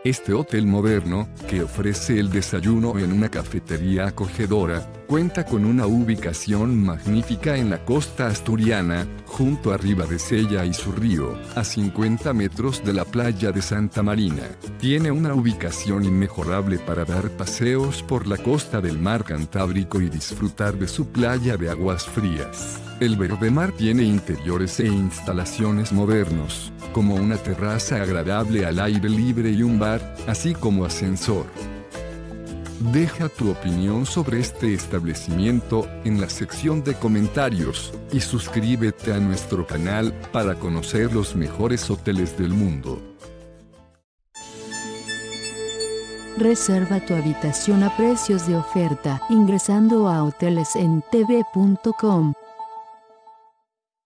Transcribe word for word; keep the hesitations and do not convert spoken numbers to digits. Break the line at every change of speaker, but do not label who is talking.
Este hotel moderno, que ofrece el desayuno en una cafetería acogedora, cuenta con una ubicación magnífica en la costa asturiana, junto a Ribadesella y su río, a cincuenta metros de la playa de Santa Marina. Tiene una ubicación inmejorable para dar paseos por la costa del mar Cantábrico y disfrutar de su playa de aguas frías. El Verdemar tiene interiores e instalaciones modernos, como una terraza agradable al aire libre y un bar, así como ascensor. Deja tu opinión sobre este establecimiento en la sección de comentarios, y suscríbete a nuestro canal para conocer los mejores hoteles del mundo.
Reserva tu habitación a precios de oferta ingresando a hoteles en t v punto com.